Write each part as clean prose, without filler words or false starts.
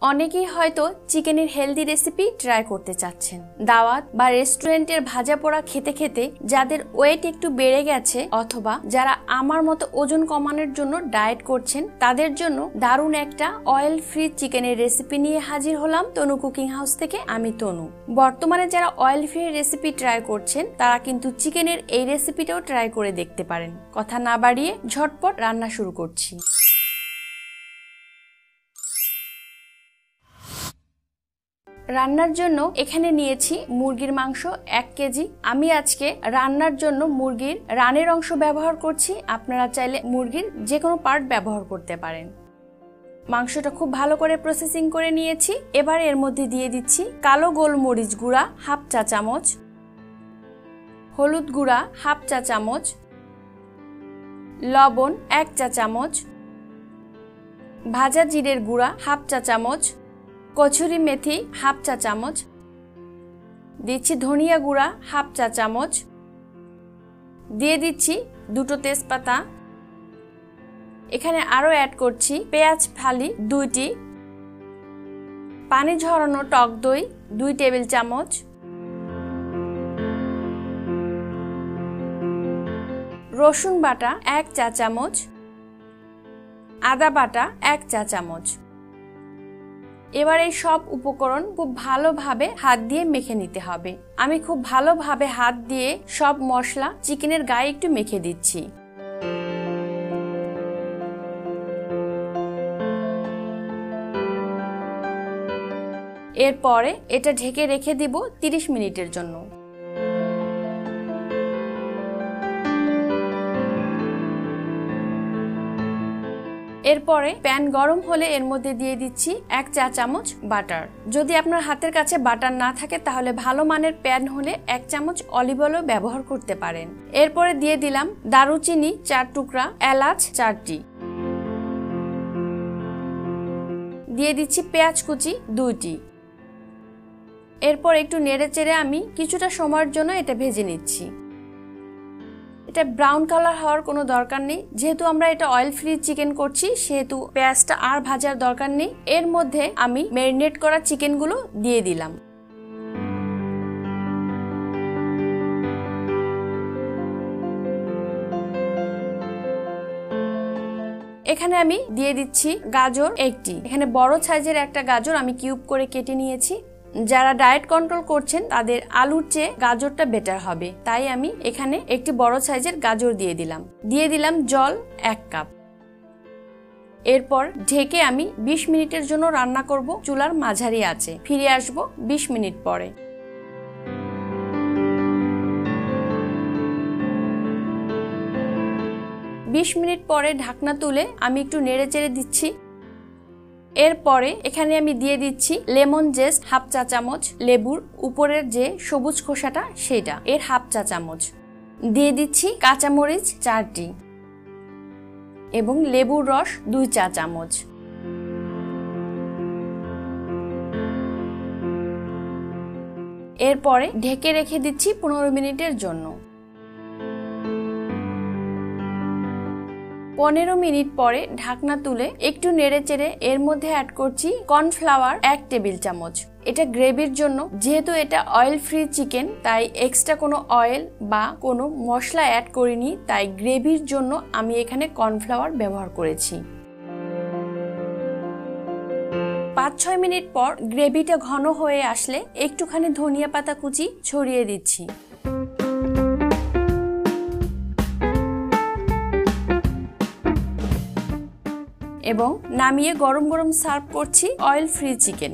অনেকেই হয়তো চিকেনের হেলদি রেসিপি ট্রাই করতে চাচ্ছেন। দাওয়াত বা রেস্টুরেন্টের ভাজা পোড়া খেতে খেতে যাদের ওয়েট একটু বেড়ে গেছে অথবা যারা আমার মতো ওজন কমানোর জন্য ডায়েট করছেন তাদের জন্য দারুণ একটা অয়েল ফ্রি চিকেনের রেসিপি নিয়ে হাজির হলাম তনু কুকিং হাউস থেকে। আমি তনু। বর্তমানে যারা অয়েল ফ্রি রেসিপি ট্রাই করছেন তারা কিন্তু চিকেনের এই রেসিপিটাও ট্রাই করে দেখতে পারেন। কথা না বাড়িয়ে ঝটপট রান্না শুরু করছি। রান্নার জন্য এখানে নিয়েছি মুরগির মাংস 1 কেজি। আমি আজকে রান্নার জন্য মুরগির রানের অংশ ব্যবহার করছি, আপনারা চাইলে মুরগির যে কোনো পার্ট ব্যবহার করতে পারেন। মাংসটা খুব ভালো করে প্রসেসিং করে নিয়েছি। এবার এর মধ্যে দিয়ে দিচ্ছি কালো গোলমরিচ গুঁড়া 1/2 চা চামচ, হলুদ গুঁড়া 1/2 চা চামচ, লবণ 1 চা চামচ, ভাজা জিরের গুঁড়া 1/2 চা চামচ, কচুরি মেথি 1/2 চা চামচ, দিচ্ছি ধনিয়া গুঁড়া 1/2 চা চামচ, দিয়ে দিচ্ছি 2টো তেজপাতা। এখানে আরো অ্যাড করছি পেঁয়াজ ফালি 2টি, পানি ঝরানো টক দই 2 টেবিল চামচ, রসুন বাটা 1 চা চামচ, আদা বাটা 1 চা চামচ। এবার এই সব উপকরণ খুব ভালোভাবে হাত দিয়ে মেখে নিতে হবে। আমি খুব ভালোভাবে হাত দিয়ে সব মশলা চিকেনের গায়ে একটু মেখে দিচ্ছি। এরপরে এটা ঢেকে রেখে দিব 30 মিনিটের জন্য। এরপরে প্যান গরম হলে এর মধ্যে দিয়ে দিচ্ছি 1 চা চামচ বাটার। যদি আপনার হাতের কাছে বাটার না থাকে তাহলে ভালো মানের প্যান হলে 1 চামচ অলিভ অয়েল ব্যবহার করতে পারেন। এরপরে দিয়ে দিলাম দারুচিনি 4 টুকরা, এলাচ 4টি, দিয়ে দিচ্ছি পেঁয়াজ কুচি 2টি। এরপর একটু নেড়েচেড়ে আমি কিছুটা সময়ের জন্য এটা ভেজে নিচ্ছি। এটা ব্রাউন কালার হওয়ার কোনো দরকার নেই, যেহেতু আমরা এটা অয়েল ফ্রি চিকেন করছি সেহেতু পেঁয়াজটা আর ভাজার দরকার নেই। এর মধ্যে আমি ম্যারিনেট করা চিকেনগুলো দিয়ে দিলাম। এখানে আমি দিয়ে দিচ্ছি গাজর 1টি। এখানে বড় সাইজের একটা গাজর আমি কিউব করে কেটে নিয়েছি। যারা ডায়েট কন্ট্রোল করছেন তাদের আলুর চেয়ে গাজরটা বেটার হবে, তাই আমি এখানে একটি বড় সাইজের গাজর দিয়ে দিলাম। দিয়ে দিলাম জল 1 কাপ। এরপর ঢেকে আমি 20 মিনিটের জন্য রান্না করব চুলার মাঝারি আঁচে। ফিরে আসব 20 মিনিট পরে। বিশ মিনিট পরে ঢাকনা তুলে আমি একটু নেড়ে চেড়ে দিচ্ছি। এরপরে এখানে আমি দিয়ে দিচ্ছি লেমন জেস্ট 1/2 চা চামচ, লেবুর উপরের যে সবুজ খোসাটা সেটা, এর 1/2 চা চামচ। দিয়ে দিচ্ছি কাঁচামরিচ 4টি এবং লেবুর রস 2 চা চামচ। এরপরে ঢেকে রেখে দিচ্ছি 15 মিনিটের জন্য। 15 মিনিট পরে ঢাকনা তুলে একটু নেড়েচেড়ে এর মধ্যে অ্যাড করছি কর্নফ্লাওয়ার 1 টেবিল চামচ। এটা গ্রেভির জন্য, যেহেতু এটা অয়েল ফ্রি চিকেন তাই এক্সট্রা কোনো অয়েল বা কোনো মশলা অ্যাড করিনি, তাই গ্রেভির জন্য আমি এখানে কর্নফ্লাওয়ার ব্যবহার করেছি। 5-6 মিনিট পর গ্রেভিটা ঘন হয়ে আসলে একটুখানি ধনিয়া পাতা কুচি ছড়িয়ে দিচ্ছি। এবং নামিয়ে গরম গরম সার্ভ করছি অয়েল ফ্রি চিকেন।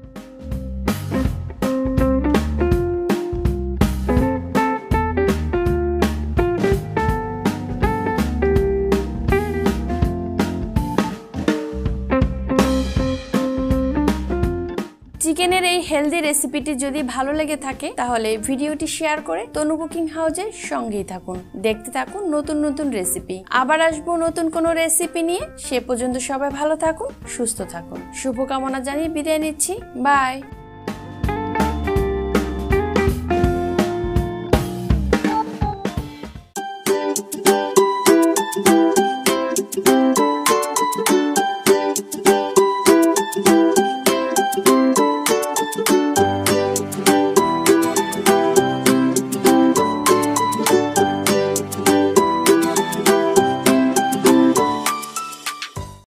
চিকেনের এই হেলদি রেসিপিটি যদি ভালো লেগে থাকে তাহলে ভিডিওটি শেয়ার করে তনু কুকিং হাউসের সঙ্গেই থাকুন, দেখতে থাকুন নতুন নতুন রেসিপি। আবার আসবো নতুন কোনো রেসিপি নিয়ে। সে পর্যন্ত সবাই ভালো থাকুন, সুস্থ থাকুন। শুভকামনা জানিয়ে বিদায় নিচ্ছি। বাই।